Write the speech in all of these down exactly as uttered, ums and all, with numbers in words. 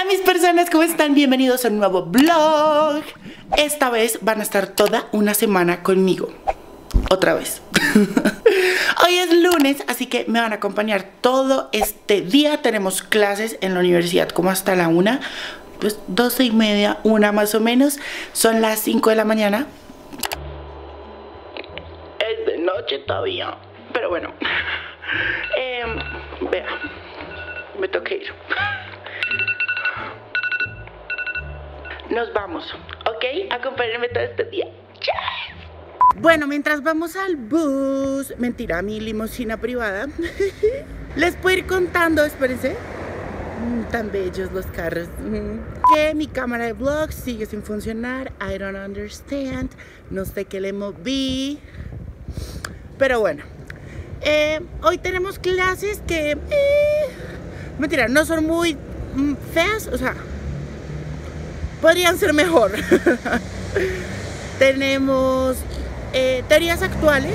mis personas, ¿cómo están? Bienvenidos a un nuevo vlog. Esta vez van a estar toda una semana conmigo. Otra vez. Hoy es lunes, así que me van a acompañar todo este día. Tenemos clases en la universidad como hasta la una. Pues doce y media, una más o menos. Son las cinco de la mañana. Es de noche todavía, pero bueno. eh, Vea, me toca ir. Nos vamos, ¿ok? Acompáñenme todo este día. ¡Yes! Bueno, mientras vamos al bus, mentira, a mi limusina privada, les puedo ir contando, espérense. Mm, tan bellos los carros. Mm. Que mi cámara de vlog sigue sin funcionar. I don't understand. No sé qué le moví. Pero bueno. Eh, hoy tenemos clases que... Eh, mentira, no son muy mm, feas. O sea, podrían ser mejor. Tenemos eh, teorías actuales.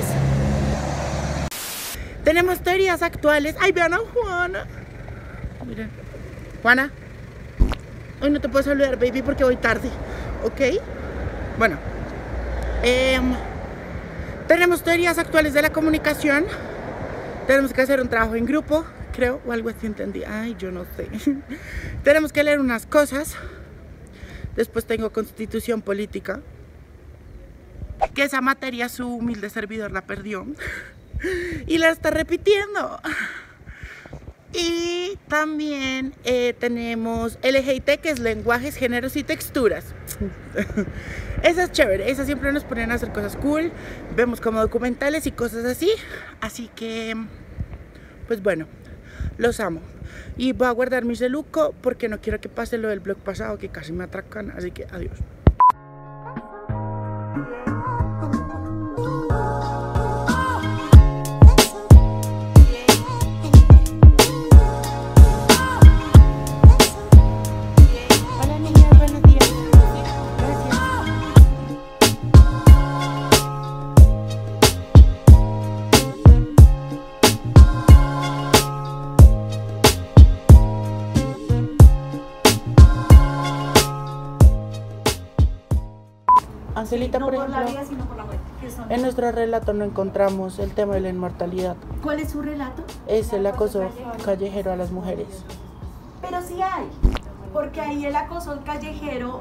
Tenemos teorías actuales. Ay, vean a Juana. Miren. Juana, hoy no te puedo saludar, baby, porque voy tarde, ¿ok? Bueno, eh, tenemos teorías actuales de la comunicación. Tenemos que hacer un trabajo en grupo, creo, o algo así entendí. Ay, yo no sé. Tenemos que leer unas cosas. Después tengo constitución política, que esa materia su humilde servidor la perdió y la está repitiendo. Y también eh, tenemos L G B T, que es lenguajes, géneros y texturas. Esa es chévere, esa siempre nos ponen a hacer cosas cool. Vemos como documentales y cosas así. Así que, pues bueno, los amo. Y voy a guardar mi celuco porque no quiero que pase lo del vlog pasado, que casi me atracan. Así que adiós. Angelita, no por por ejemplo, la vida, sino por la muerte. en nuestro relato no encontramos el tema de la inmortalidad. ¿Cuál es su relato? Es el acoso callejero a las mujeres. Pero sí hay, porque ahí el acoso callejero...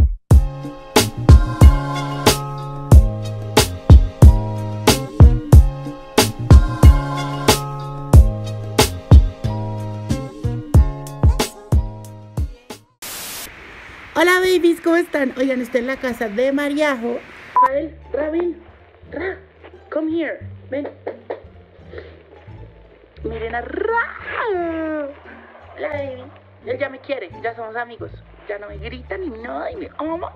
Hola babies, ¿cómo están? Oigan, estoy en la casa de Mariajo. Rafael, Rabin, Ra, come here, ven. Miren a Ra. Hola baby, él ya me quiere, ya somos amigos. Ya no me grita ni nada y me ama.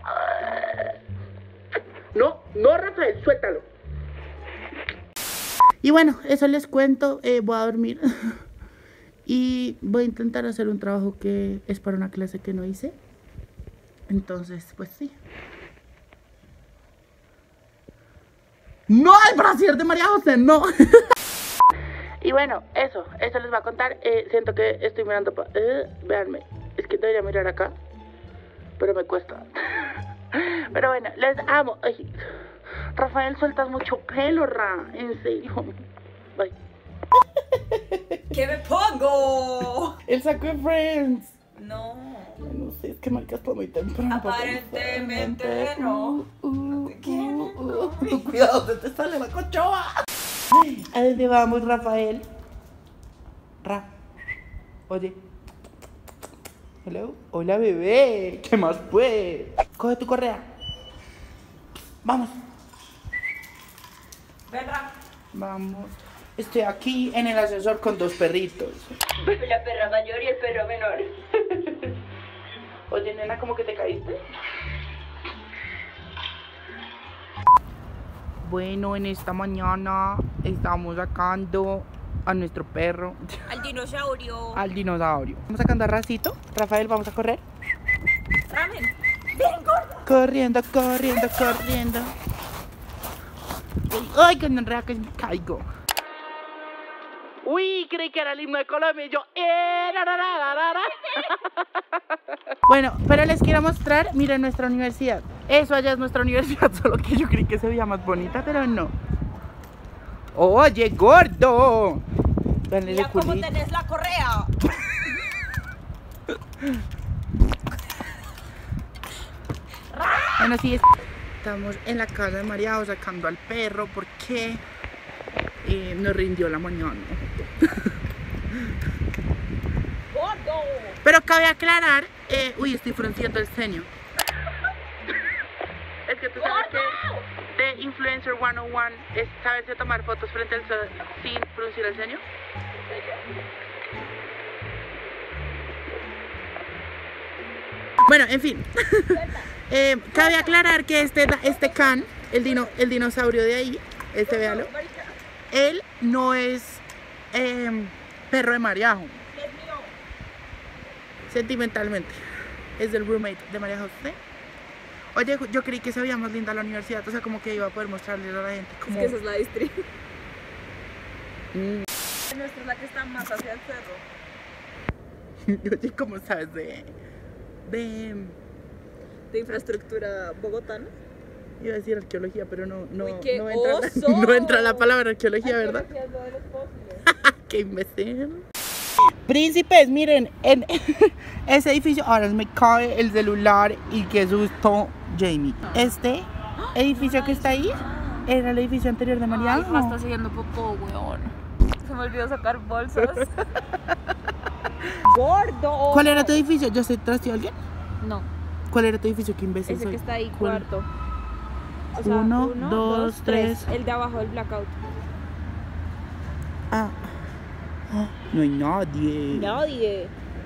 No, no Rafael, suéltalo. Y bueno, eso les cuento, eh, voy a dormir. Y voy a intentar hacer un trabajo que es para una clase que no hice. Entonces, pues sí. ¡No hay brasier de María José! ¡No! Y bueno, eso, eso les voy a contar. eh, Siento que estoy mirando para... Eh, véanme, es que debería mirar acá, pero me cuesta. Pero bueno, les amo. Ay, Rafael, sueltas mucho pelo, Ra. En serio. Bye. ¿Qué me pongo? El saco de Friends. No. No sé, es que marcas todo muy temprano. Aparentemente no. Uh, uh, uh, uh, cuidado, se te sale la cochoa. ¿A dónde vamos, Rafael? Ra. Oye. Hello. Hola, bebé. ¿Qué más pues? Coge tu correa. Vamos. Ven, Ra. Vamos. Estoy aquí en el ascensor con dos perritos. La perra mayor y el perro menor. Oye, nena, ¿cómo que te caíste? Bueno, en esta mañana estamos sacando a nuestro perro. Al dinosaurio. Al dinosaurio. Vamos sacando a Racito. Rafael, vamos a correr. Ramen. Ven, gordo. Corriendo, corriendo, corriendo. Ay, que no enreda que me caigo. Uy, creí que era el himno de Colombia y yo... Eh, ra, ra, ra, ra, ra. Bueno, pero les quiero mostrar, miren nuestra universidad. Eso allá es nuestra universidad, solo que yo creí que se veía más bonita, pero no. Oye, gordo. Dale, mira cómo tenés la correa. Bueno, sí, estamos en la casa de Mariao sacando al perro porque eh, nos rindió la mañana. Gordo. Pero cabe aclarar, eh, uy, estoy frunciendo el ceño. Es que tú sabes que de Influencer ciento uno es saberse tomar fotos frente al sol sin fruncir el ceño. Bueno, en fin. eh, cabe aclarar que este, este can, el, dino, el dinosaurio de ahí, este véalo, él no es eh, perro de Mariajo. Sentimentalmente. Es del roommate de María José. Oye, yo creí que se veía más linda la universidad, o sea, como que iba a poder mostrarle a la gente. Como... Es que esa es la distri. Mm. Nuestra es la que está más hacia el cerro. Oye, ¿cómo sabes de, de... de infraestructura bogotana? Iba a decir arqueología, pero no, no, Uy, qué no, entra, oso. no entra la palabra arqueología, ¿verdad? Arqueología es lo de los fósiles. ¡Qué imbécil! Príncipes, miren, en ese edificio, ahora me cae el celular y qué susto, Jamie. Este edificio que está ahí era el edificio anterior de Mariano. Ay, me está siguiendo popó, weón. Se me olvidó sacar bolsas. ¡Gordo! ¿Cuál era tu edificio? ¿Yo sé tras de alguien? No. ¿Cuál era tu edificio? ¿Qué imbécil Ese soy? que está ahí, ¿Cuál? cuarto. O sea, Uno, uno, dos, dos, tres. tres. El de abajo del blackout. Ah. Ah, no hay nadie. Nadie.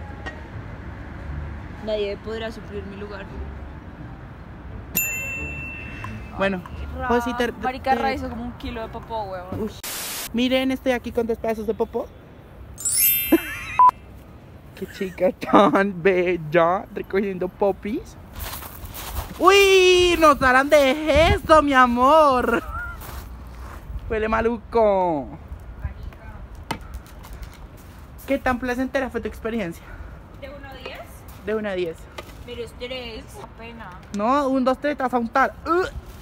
Nadie podrá suplir mi lugar. Bueno, José, te, Marica te- Ra hizo como un kilo de popó, weón. Uy. Miren, estoy aquí con dos pedazos de popó. Qué chica tan bella, recogiendo popis. ¡Uy! ¡Nos harán de esto, mi amor! Huele maluco. ¿Qué tan placentera fue tu experiencia? ¿De uno a diez? De una a diez. Pero es tres. Apenas. No, un, dos, tres, te vas a untar. Uh.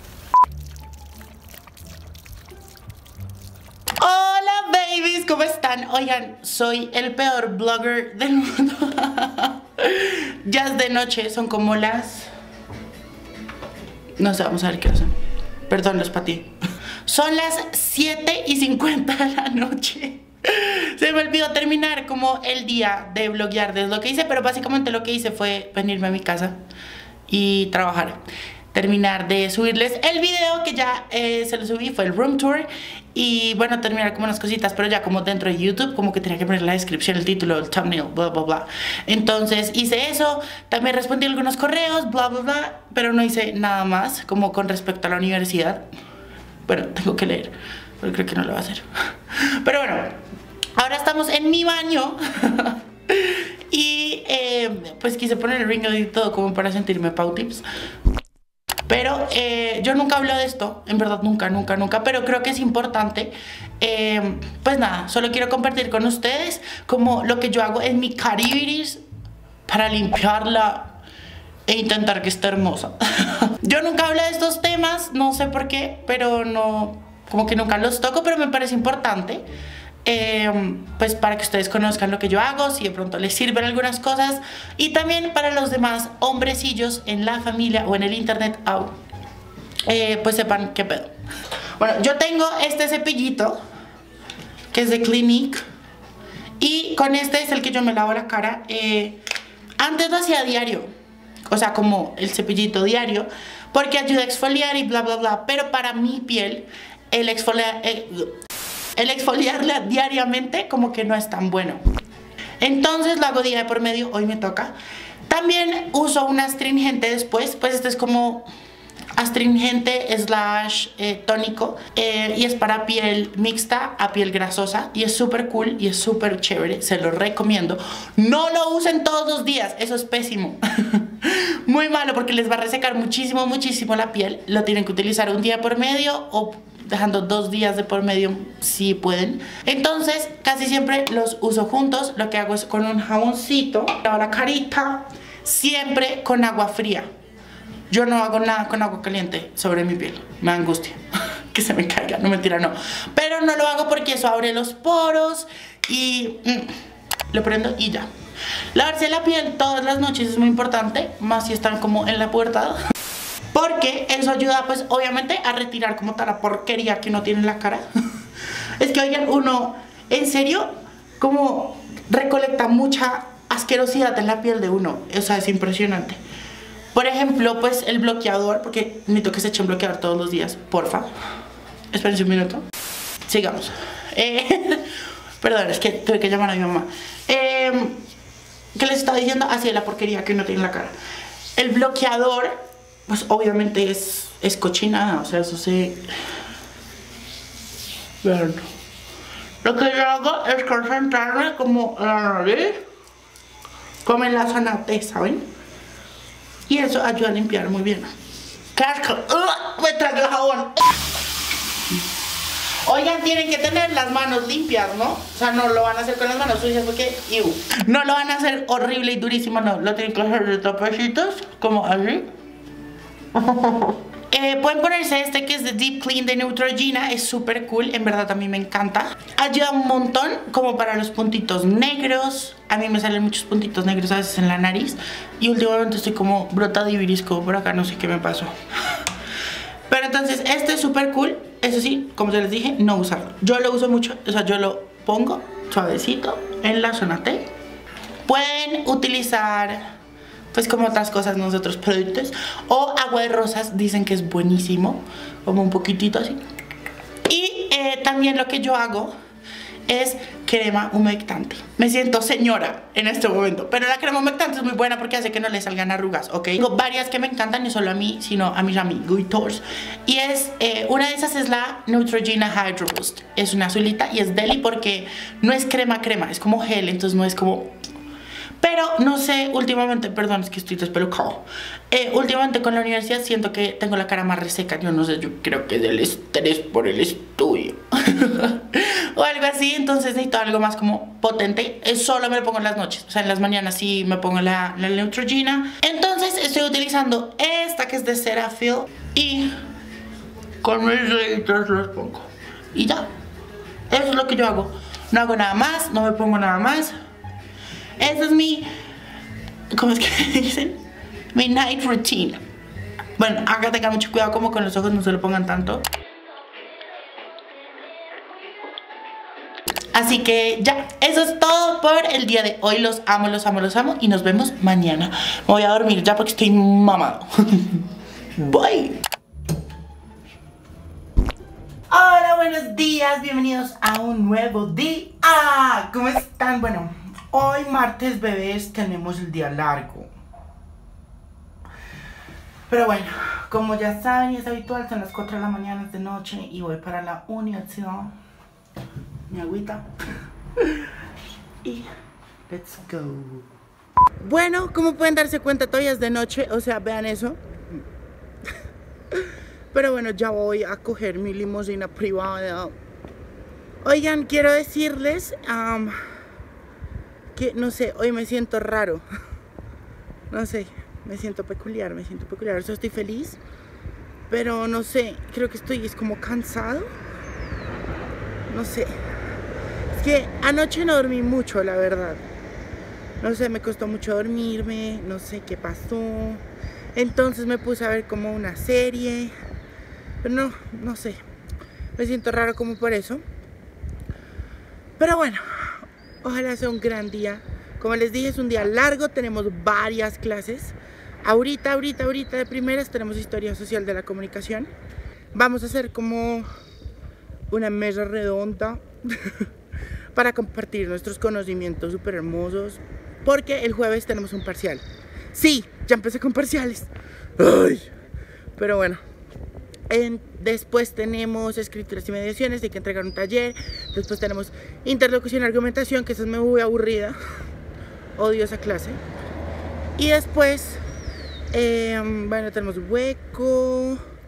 Hola babies, ¿cómo están? Oigan, soy el peor blogger del mundo. Ya es de noche, son como las... No sé, vamos a ver qué hora son. Perdón, los patí. Son las siete y cincuenta de la noche. Se me olvidó terminar como el día de bloguear de lo que hice, pero básicamente lo que hice fue venirme a mi casa y trabajar. Terminar de subirles el video que ya eh, se lo subí, fue el room tour. Y bueno, terminar como unas cositas, pero ya como dentro de YouTube, como que tenía que poner la descripción, el título, el thumbnail, bla, bla, bla. Entonces hice eso, también respondí algunos correos, bla, bla, bla, pero no hice nada más como con respecto a la universidad. Bueno, tengo que leer, pero creo que no lo va a hacer. Pero bueno, ahora estamos en mi baño. Y eh, pues quise poner el ring y todo como para sentirme pautips. Pero eh, yo nunca hablo de esto, en verdad nunca, nunca, nunca, pero creo que es importante. Eh, pues nada, solo quiero compartir con ustedes como lo que yo hago en mi caribiris para limpiarla e intentar que esté hermosa. Yo nunca hablo de estos temas, no sé por qué, pero no, como que nunca los toco, pero me parece importante. Eh, pues para que ustedes conozcan lo que yo hago, si de pronto les sirven algunas cosas, y también para los demás hombrecillos en la familia o en el internet, oh, eh, pues sepan qué pedo. Bueno, yo tengo este cepillito que es de Clinique y con este es el que yo me lavo la cara. eh, Antes lo hacía diario, o sea, como el cepillito diario, porque ayuda a exfoliar y bla bla bla, pero para mi piel el exfoliar... Eh, El exfoliarla diariamente como que no es tan bueno. Entonces lo hago día de por medio, hoy me toca. También uso un astringente después, pues este es como astringente slash eh, tónico eh, y es para piel mixta a piel grasosa y es súper cool y es súper chévere, se lo recomiendo. No lo usen todos los días, eso es pésimo. Muy malo porque les va a resecar muchísimo, muchísimo la piel. Lo tienen que utilizar un día por medio o dejando dos días de por medio si pueden. Entonces casi siempre los uso juntos. Lo que hago es con un jaboncito, lavo la carita, siempre con agua fría. Yo no hago nada con agua caliente sobre mi piel, me da angustia que se me caiga, no, mentira, no. Pero no lo hago porque eso abre los poros y mm, lo prendo y ya. Lavarse la piel todas las noches es muy importante, más si están como en la pubertad, porque eso ayuda pues obviamente a retirar como tal la porquería que uno tiene en la cara. Es que oigan, uno en serio como recolecta mucha asquerosidad en la piel de uno, o sea, es impresionante. Por ejemplo, pues el bloqueador, porque necesito que se eche un bloqueador todos los días, porfa. Espérense un minuto. Sigamos. Eh, perdón, es que tuve que llamar a mi mamá. Eh, ¿Qué les estaba diciendo? Así de la porquería que uno tiene en la cara. El bloqueador, pues obviamente es, es cochinada, o sea, eso se... Vean. Lo que yo hago es concentrarme como en la nariz, como en la zona T, ¿saben? Y eso ayuda a limpiar muy bien. ¡Qué asco! ¡Uh! ¡Me tragué el jabón! Oigan, tienen que tener las manos limpias, ¿no? O sea, no lo van a hacer con las manos sucias porque... ¡Iu! No lo van a hacer horrible y durísimo, no. Lo tienen que hacer de topecitos, como así. Eh, pueden ponerse este que es de Deep Clean de Neutrogena, es súper cool, en verdad a mí me encanta. Ayuda un montón como para los puntitos negros. A mí me salen muchos puntitos negros a veces en la nariz. Y últimamente estoy como brotada y virisco por acá, no sé qué me pasó. Pero entonces este es súper cool. Eso sí, como ya les dije, no usarlo. Yo lo uso mucho, o sea, yo lo pongo suavecito en la zona T. Pueden utilizar... pues como otras cosas, nosotros productos, o agua de rosas, dicen que es buenísimo, como un poquitito así. Y eh, también lo que yo hago es crema humectante. Me siento señora en este momento, pero la crema humectante es muy buena porque hace que no le salgan arrugas, ¿ok? Tengo varias que me encantan, no solo a mí, sino a mis amiguitos. Y es, eh, una de esas es la Neutrogena Hydro Boost. Es una azulita y es deli porque no es crema crema, es como gel, entonces no es como... Pero no sé, últimamente, perdón, es que estoy despelucado. Eh, últimamente con la universidad siento que tengo la cara más reseca. Yo no sé, yo creo que del estrés por el estudio o algo así. Entonces necesito algo más como potente. Eh, solo me lo pongo en las noches. O sea, en las mañanas sí me pongo la, la Neutrogena. Entonces estoy utilizando esta que es de Cetaphil. Y con mis deditos los pongo. Y ya. Eso es lo que yo hago. No hago nada más, no me pongo nada más. Esa es mi... ¿cómo es que dicen? Mi night routine. Bueno, acá tengan mucho cuidado como con los ojos, no se lo pongan tanto. Así que ya, eso es todo por el día de hoy. Los amo, los amo, los amo. Y nos vemos mañana. Me voy a dormir ya porque estoy mamado. Bye. Hola, buenos días. Bienvenidos a un nuevo día. ¿Cómo están? Bueno... hoy martes, bebés, tenemos el día largo. Pero bueno, como ya saben y es habitual, son las cuatro de la mañana de noche y voy para la universidad. Mi agüita. Y let's go. Bueno, como pueden darse cuenta, todavía es de noche, o sea, vean eso. Pero bueno, ya voy a coger mi limusina privada. Oigan, quiero decirles... Um, que no sé, hoy me siento raro. No sé, me siento peculiar, me siento peculiar. O sea, estoy feliz, pero no sé, creo que estoy es como cansado. No sé. Es que anoche no dormí mucho, la verdad. No sé, me costó mucho dormirme, no sé qué pasó. Entonces me puse a ver como una serie. Pero no, no sé. Me siento raro como por eso. Pero bueno, ojalá sea un gran día. Como les dije, es un día largo, tenemos varias clases. Ahorita, ahorita, ahorita de primeras tenemos Historia Social de la Comunicación. Vamos a hacer como una mesa redonda para compartir nuestros conocimientos súper hermosos. Porque el jueves tenemos un parcial. Sí, ya empecé con parciales. Ay, pero bueno. En, después tenemos escrituras y mediaciones, hay que entregar un taller. Después tenemos interlocución y argumentación, que esa es muy aburrida. Odio esa clase. Y después, eh, bueno, tenemos hueco.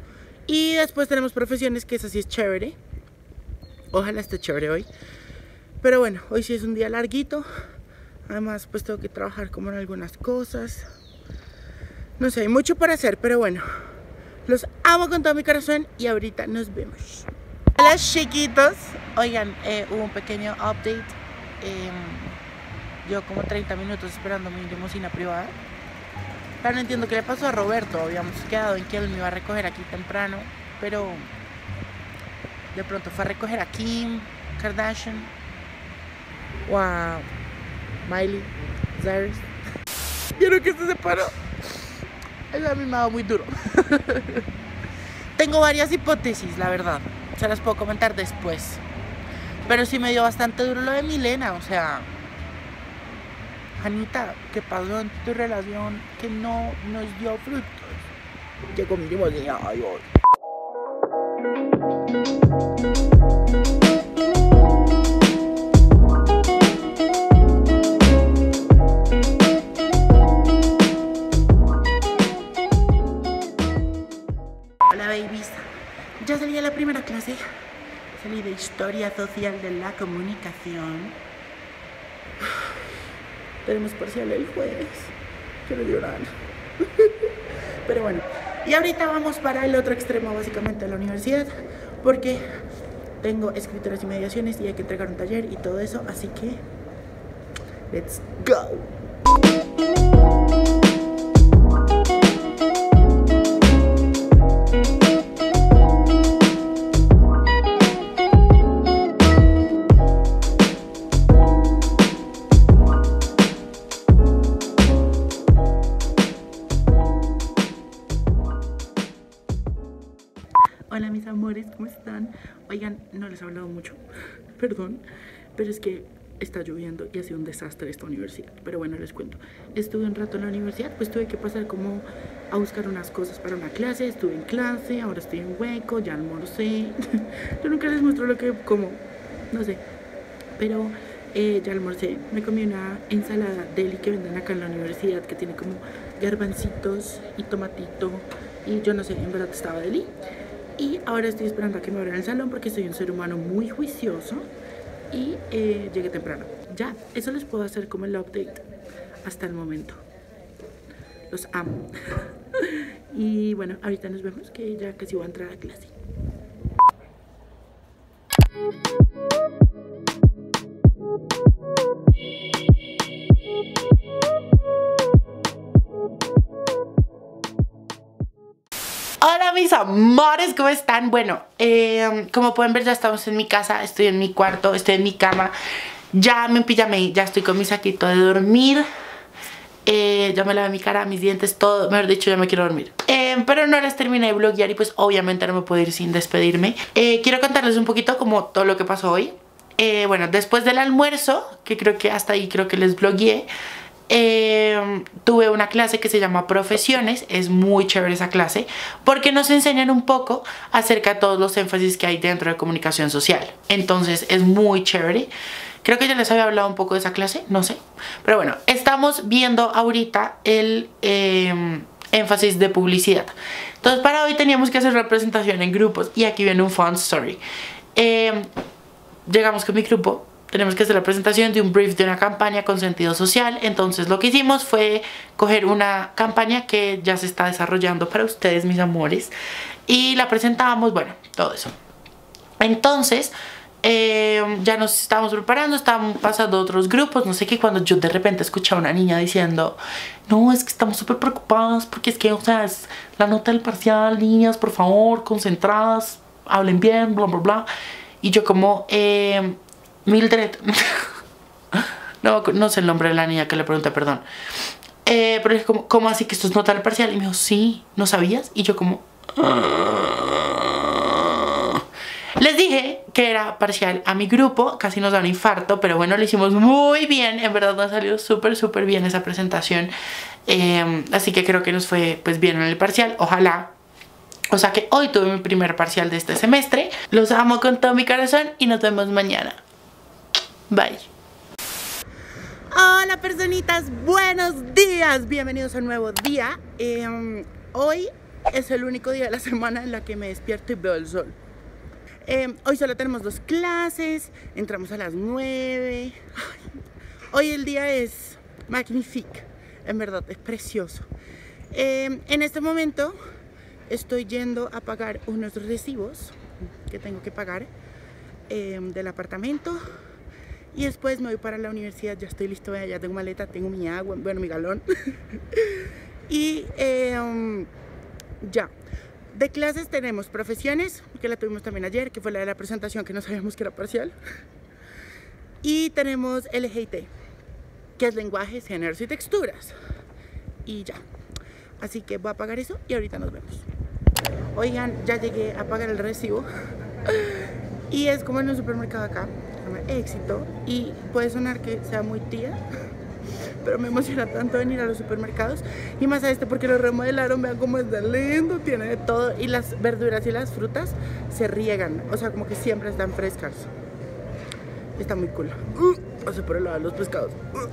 Y después tenemos profesiones, que eso sí es chévere. Ojalá esté chévere hoy. Pero bueno, hoy sí es un día larguito. Además, pues tengo que trabajar como en algunas cosas. No sé, hay mucho para hacer, pero bueno. Los amo con todo mi corazón y ahorita nos vemos. Hola chiquitos. Oigan, eh, hubo un pequeño update. Eh, yo como treinta minutos esperando mi limusina privada. Pero no entiendo qué le pasó a Roberto. Habíamos quedado en que él me iba a recoger aquí temprano, pero de pronto fue a recoger a Kim Kardashian. Wow. Miley Cyrus. Quiero que se separó. Eso a mí me ha dado muy duro. Tengo varias hipótesis, la verdad. Se las puedo comentar después. Pero sí me dio bastante duro lo de Milena. O sea, Anita, ¿qué pasó en tu relación que no nos dio frutos? Llegó mi limusina. Ay, ay. Hola babies, ya salí de la primera clase. Salí de Historia Social de la Comunicación. Tenemos parcial el jueves. Quiero llorar. Pero bueno, y ahorita vamos para el otro extremo básicamente de la universidad, porque tengo escrituras y mediaciones y hay que entregar un taller y todo eso. Así que let's go. Hola mis amores, ¿cómo están? Oigan, no les he hablado mucho, perdón, pero es que está lloviendo y ha sido un desastre esta universidad. Pero bueno, les cuento. Estuve un rato en la universidad, pues tuve que pasar como a buscar unas cosas para una clase. Estuve en clase, ahora estoy en hueco, ya almorcé. Yo nunca les muestro lo que como, no sé, pero eh, ya almorcé. Me comí una ensalada deli que venden acá en la universidad, que tiene como garbancitos y tomatito y yo no sé, en verdad estaba deli. Y ahora estoy esperando a que me abran el salón porque soy un ser humano muy juicioso y eh, llegué temprano. Ya, eso les puedo hacer como el update hasta el momento. Los amo. Y bueno, ahorita nos vemos, que ya casi voy a entrar a clase. Hola mis amores, ¿cómo están? Bueno, eh, como pueden ver ya estamos en mi casa, estoy en mi cuarto, estoy en mi cama. Ya me empillamé, ya estoy con mi saquito de dormir. eh, Ya me lavé mi cara, mis dientes, todo, mejor dicho ya me quiero dormir. eh, Pero no les terminé de vloguear y pues obviamente no me puedo ir sin despedirme. eh, Quiero contarles un poquito como todo lo que pasó hoy. eh, Bueno, después del almuerzo, que creo que hasta ahí creo que les vlogueé, Eh, tuve una clase que se llama Profesiones. Es muy chévere esa clase porque nos enseñan un poco acerca de todos los énfasis que hay dentro de comunicación social. Entonces es muy chévere. Creo que ya les había hablado un poco de esa clase, no sé. Pero bueno, estamos viendo ahorita el eh, énfasis de publicidad. Entonces para hoy teníamos que hacer representación en grupos. Y aquí viene un fun story. eh, Llegamos con mi grupo. Tenemos que hacer la presentación de un brief de una campaña con sentido social. Entonces lo que hicimos fue coger una campaña que ya se está desarrollando para ustedes, mis amores, y la presentábamos, bueno, todo eso. Entonces eh, ya nos estábamos preparando, estábamos pasando a otros grupos, no sé qué, cuando yo de repente escuché a una niña diciendo: no, es que estamos súper preocupadas porque es que, o sea, es la nota del parcial, niñas, por favor, concentradas, hablen bien, bla, bla, bla. Y yo como... Eh, Mildred, no, no sé el nombre de la niña que le pregunté, perdón. eh, Pero es como, ¿cómo así que esto es nota del parcial? Y me dijo, sí, ¿no sabías? Y yo como... Ah. Les dije que era parcial a mi grupo, casi nos da un infarto, pero bueno, lo hicimos muy bien. En verdad nos ha salido súper, súper bien esa presentación. eh, Así que creo que nos fue pues bien en el parcial, ojalá. O sea que hoy tuve mi primer parcial de este semestre. Los amo con todo mi corazón y nos vemos mañana. Bye. Hola personitas, buenos días. Bienvenidos a un nuevo día. eh, Hoy es el único día de la semana en la que me despierto y veo el sol. Eh, hoy solo tenemos dos clases, entramos a las nueve. Ay, hoy el día es magnífico, en verdad es precioso. Eh, en este momento estoy yendo a pagar unos recibos que tengo que pagar eh, del apartamento. Y después me voy para la universidad, ya estoy listo, ya tengo maleta, tengo mi agua, bueno, mi galón. Y eh, um, ya. De clases tenemos profesiones, que la tuvimos también ayer, que fue la de la presentación que no sabíamos que era parcial. Y tenemos L G I T, que es lenguajes, géneros y texturas. Y ya. Así que voy a pagar eso y ahorita nos vemos. Oigan, ya llegué a pagar el recibo. Y es como en un supermercado acá, se llama Éxito. Y puede sonar que sea muy tía, pero me emociona tanto venir a los supermercados. Y más a este porque lo remodelaron, vean cómo está lindo, tiene de todo. Y las verduras y las frutas se riegan, o sea, como que siempre están frescas. Está muy cool. Uh, o sea, por el lado de los pescados. Uh.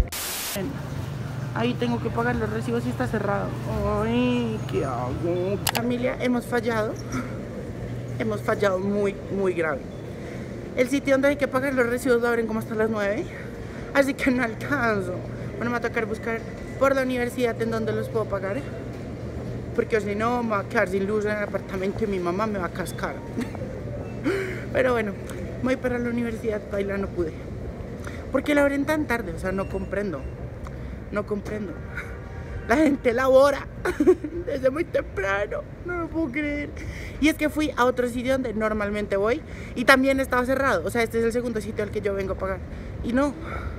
Ahí tengo que pagar los recibos y está cerrado. Ay, ¿qué hago? Familia, hemos fallado. Hemos fallado muy, muy grave. El sitio donde hay que pagar los recibos lo abren como hasta las nueve. Así que no alcanzo. Bueno, me va a tocar buscar por la universidad en donde los puedo pagar. Porque si no, me va a quedar sin luz en el apartamento y mi mamá me va a cascar. Pero bueno, voy para la universidad, bailar no pude. Porque la abren tan tarde, o sea, no comprendo. No comprendo. La gente labora desde muy temprano, no lo puedo creer. Y es que fui a otro sitio donde normalmente voy y también estaba cerrado. O sea, este es el segundo sitio al que yo vengo a pagar. Y no.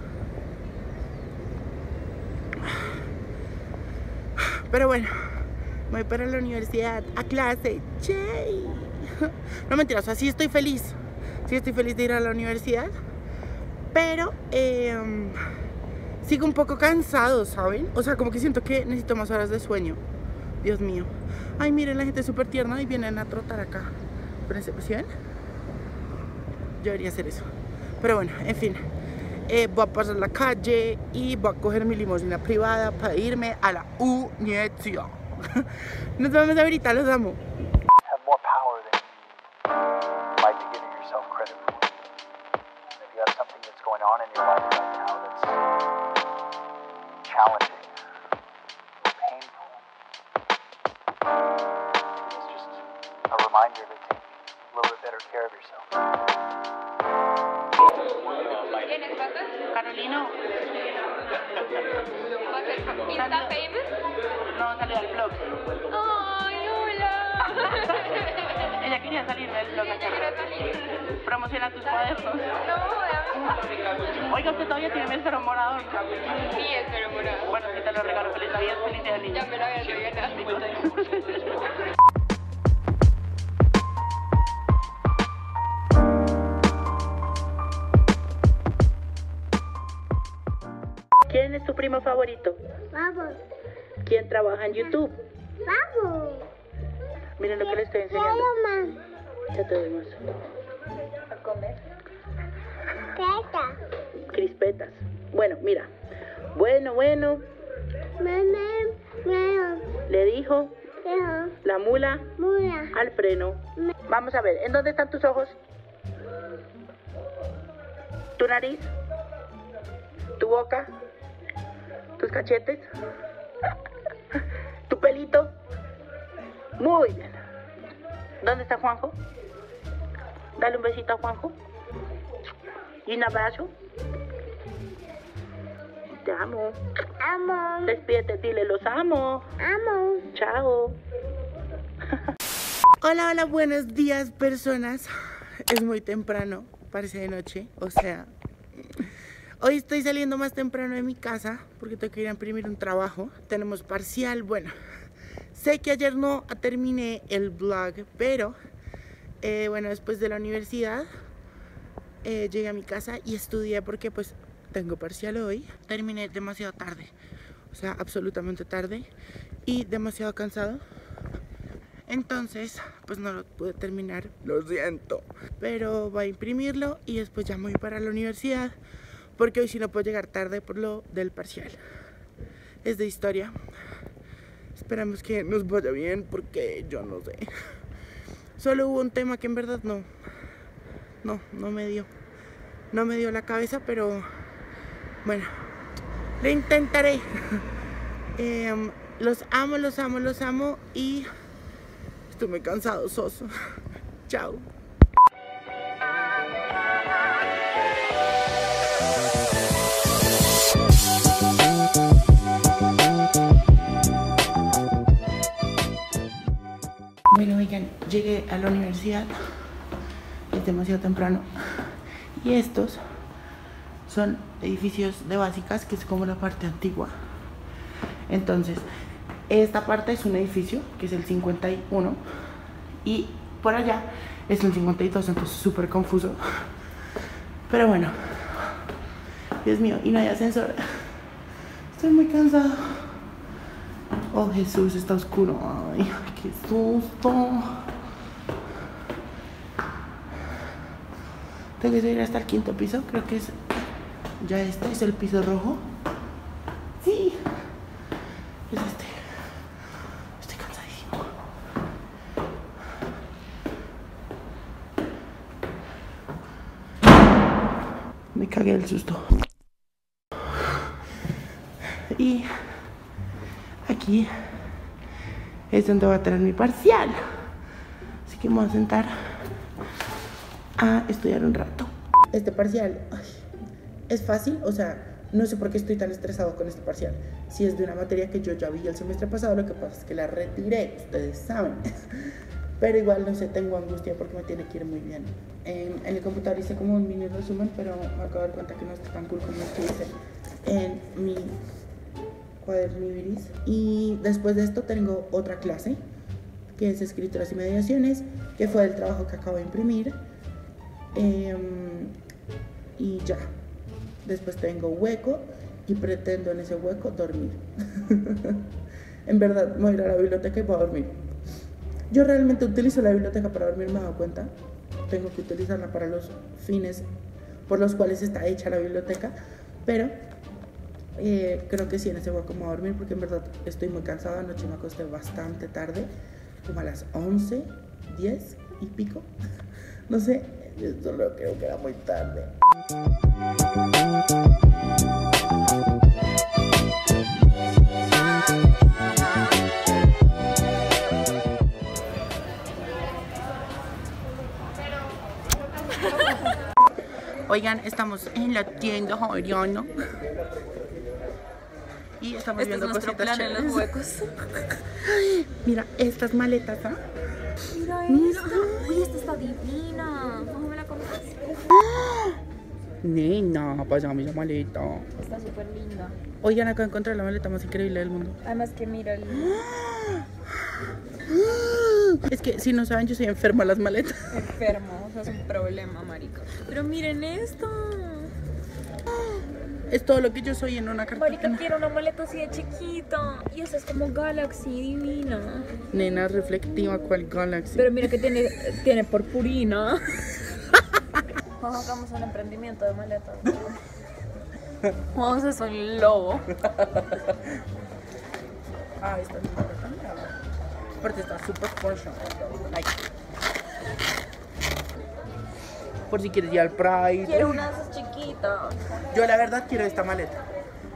Pero bueno, me voy para la universidad a clase. ¡Yay! No mentira, o sea, sí estoy feliz. Sí estoy feliz de ir a la universidad. Pero, eh... sigo un poco cansado, ¿saben? O sea, como que siento que necesito más horas de sueño. Dios mío. Ay, miren, la gente es súper tierna y vienen a trotar acá. ¿Sí ven? Yo debería hacer eso. Pero bueno, en fin. Eh, voy a pasar la calle y voy a coger mi limusina privada para irme a la universidad. Nos vemos ahorita, los amo. Challenging, painful. It's just a reminder to take a little bit better care of yourself. ¿Tienes patas? Carolino. ¿Insta famous? No, salió al vlog. ¡Ay, hola! Ella quería salir del vlog. Ella quería salir. Promociona tus cuadernos. No, oiga, usted todavía tiene mi esfero morado, ¿no? sí, espero morado. Bueno, sí te lo regalo. Feliz Navidad, feliz día del niño. Ya me lo había regalado. ¿Quién es tu primo favorito? Vamos, ¿Quién trabaja en YouTube? vamos. Miren lo que les estoy enseñando. Mamá, Ya te doy más. ¿A comer? teta. Crispetas. Bueno, mira. Bueno, bueno. Mamá, mamá, Le dijo mamá, la mula mula. al freno. Vamos a ver, ¿en dónde están tus ojos? ¿Tu nariz? ¿Tu boca? ¿Tus cachetes? ¿Tu pelito? Muy bien. ¿Dónde está Juanjo? Dale un besito a Juanjo. Y un abrazo. Te amo. Amo, Despídete, dile los amo. amo. Chao. Hola, hola, buenos días, personas. Es muy temprano, parece de noche, o sea, hoy estoy saliendo más temprano de mi casa porque tengo que ir a imprimir un trabajo. Tenemos parcial, bueno, sé que ayer no terminé el vlog, pero eh, bueno, después de la universidad eh, llegué a mi casa y estudié porque pues tengo parcial hoy. Terminé demasiado tarde, o sea, absolutamente tarde y demasiado cansado. Entonces, pues no lo pude terminar, lo siento. Pero voy a imprimirlo y después ya me voy para la universidad, porque hoy sí no puedo llegar tarde por lo del parcial. Es de historia. Esperamos que nos vaya bien porque yo no sé. Solo hubo un tema que en verdad no, no, no me dio, no me dio la cabeza, pero bueno, lo intentaré. eh, los amo, los amo, los amo y estoy muy cansado, soso. Chao. Bueno, oigan, llegué a la universidad, es demasiado temprano y estos son edificios de básicas, que es como la parte antigua. Entonces, esta parte es un edificio que es el cincuenta y uno y por allá es el cincuenta y dos, entonces súper confuso. Pero bueno, Dios mío, y no hay ascensor. Estoy muy cansado. Oh, Jesús, está oscuro. Ay, qué susto. Tengo que subir hasta el quinto piso. Creo que es... Ya este es el piso rojo. Sí. Es este. Estoy cansadísimo. Me cagué del susto. Y... aquí es donde voy a tener mi parcial, así que me voy a sentar a estudiar un rato. Este parcial ay, es fácil, o sea, no sé por qué estoy tan estresado con este parcial. Si es de una materia que yo ya vi el semestre pasado, lo que pasa es que la retiré, ustedes saben. Pero igual, no sé, tengo angustia porque me tiene que ir muy bien. En, en el computador hice como un mini resumen, pero me acabo de dar cuenta que no está tan cool como el que hice en mi cuaderniviris. Y después de esto tengo otra clase que es escrituras y mediaciones, que fue el trabajo que acabo de imprimir. eh, y ya, después tengo hueco y pretendo en ese hueco dormir. En verdad, me voy a ir a la biblioteca y voy a dormir. Yo realmente utilizo la biblioteca para dormir, me he dado cuenta. Tengo que utilizarla para los fines por los cuales está hecha la biblioteca, pero Eh, creo que sí, en ese hueco me voy a dormir porque en verdad estoy muy cansada. Anoche me acosté bastante tarde, como a las once, diez y pico. No sé, yo solo creo que era muy tarde. Oigan, estamos en la tienda Javeriana y estamos Este viendo es nuestro cositas plan en chéveres. los huecos. Mira estas maletas, ¿ah? Mira esta. Uy, esta está divina. ¿Cómo me la compras? Nena, pásame esa maleta. Está súper linda. Oigan, acá encontré la maleta más increíble del mundo. Además que mira el... Es que si no saben, yo soy enferma a las maletas. enfermo. O sea, es un problema, marica. Pero miren esto. Es todo lo que yo soy en una Marica, cartera. quiero una maleta así de chiquita. Y esa es como Galaxy, divina. Nena reflectiva, ¿cuál Galaxy? Pero mira que tiene, tiene purpurina. Hagamos un emprendimiento de maletas. Vamos a hacer un lobo. Ah, esta es una maleta. Aparte está súper Porsche. Like. Por si quieres ir al Pride. Quiero una de esas chiquitas. Yo la verdad quiero esta maleta.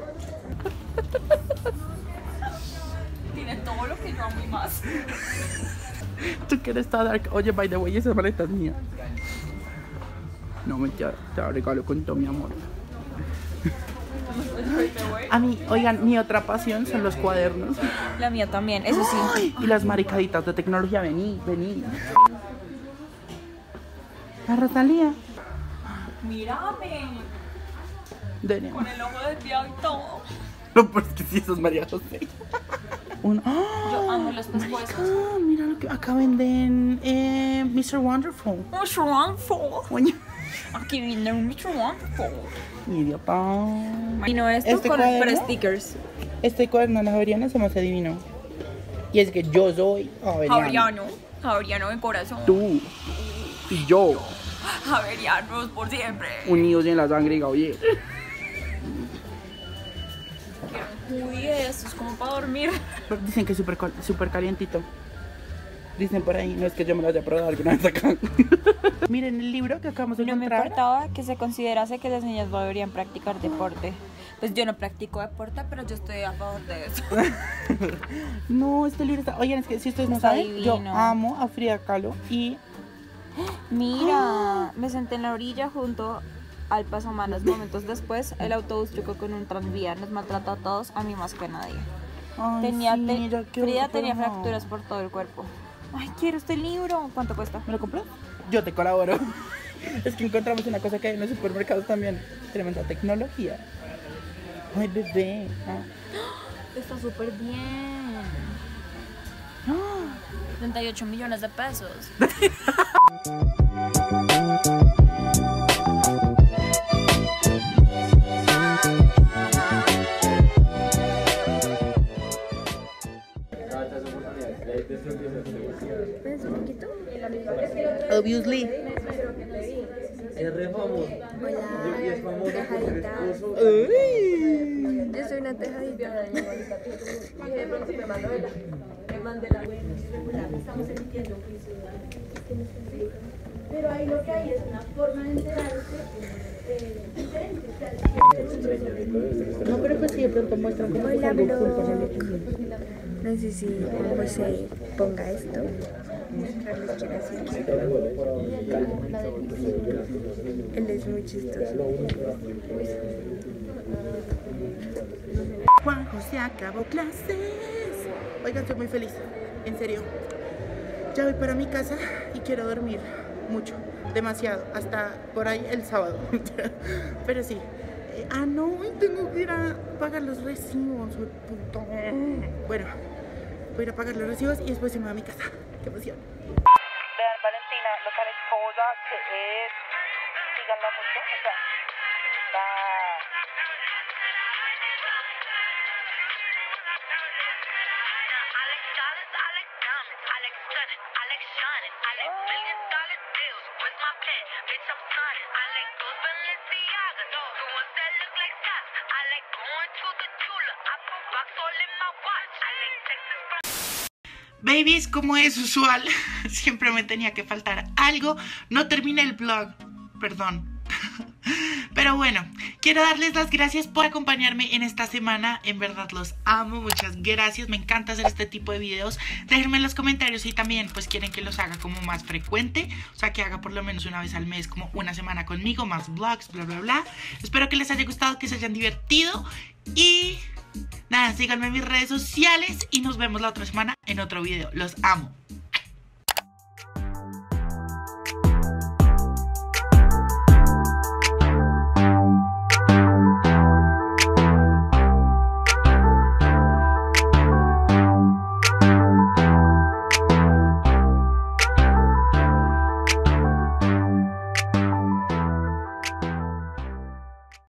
Tiene todo lo que yo amo y más. Tú quieres esta dark. Oye, by the way, esa maleta es mía. No, mentira, te la regalo con todo mi amor. A mí, oigan, mi otra pasión son los cuadernos. La mía también, eso sí. Ay, y las maricaditas de tecnología, vení, vení. La Rosalía. Mírame. Dene. Con el ojo desviado y todo. No, pero es que sí, eso es María José. Un, ¡oh! Yo amo los pescuezos. Ah, mira lo que acá venden eh, mister Wonderful. mister Wonderful. Oye, Aquí viene un mister Wonderful. idiota. Y no esto Este con cuaderno- para stickers. Este cuaderno de la Javeriana se me hace divino. Y es que yo soy Javeriano. Javeriano. Javeriano de corazón. Tú y yo, Javerianos por siempre. unidos en la sangre, Gabriel. Quiero un hoodie, esto es como para dormir. Dicen que es súper súper calientito. Dicen por ahí, no es que yo me lo haya probado alguna vez acá. Miren el libro que acabamos de No me encontrar. importaba que se considerase que las niñas no deberían practicar deporte. Pues yo no practico deporte, pero yo estoy a favor de eso. No, este libro está... Oigan, es que si ustedes no Está saben, yo divino. amo a Frida Kahlo y... Mira, me senté en la orilla junto al pasamanos. Momentos después, el autobús chocó con un tranvía. Nos maltrató a todos, a mí más que a nadie. Ay, Tenía sí, te- mira, qué Frida tenía bueno. fracturas por todo el cuerpo. Ay, quiero este libro. ¿Cuánto cuesta? ¿Me lo compras? Yo te colaboro. Es que encontramos una cosa que hay en los supermercados también. Tremenda tecnología. Ay, bebé. Ah. Está súper bien. treinta y ocho millones de pesos. ¿Ves un poquito? Obviously. Hola, tejadita. Uy. Yo soy una tejadita. Pero ahí lo que hay es una forma de enterarse eh, diferente. No, pero pues sí, de pronto muestran cómo Hola, algo blog. juntos en lo que- No sé si José ponga esto. Mostrarles quién es él. Él es muy chistoso. Juan José acabó clases. Oigan, estoy muy feliz. En serio. Ya voy para mi casa y quiero dormir mucho. Demasiado. Hasta por ahí el sábado. Pero sí. Eh, ah, no. Y tengo que ir a pagar los recibos. Puto. Bueno. Voy a ir a pagar los recibos y después se me va a mi casa. Qué emoción. Vean, Valentina, lo talentosa que es. Síganla mucho. O sea, va. Babies, como es usual, siempre me tenía que faltar algo. No terminé el vlog, perdón. Pero bueno, quiero darles las gracias por acompañarme en esta semana. En verdad los amo, muchas gracias. Me encanta hacer este tipo de videos. Déjenme en los comentarios si también pues quieren que los haga como más frecuente. O sea, que haga por lo menos una vez al mes, como una semana conmigo, más vlogs, bla, bla, bla. Espero que les haya gustado, que se hayan divertido. Y nada, síganme en mis redes sociales y nos vemos la otra semana en otro video. Los amo.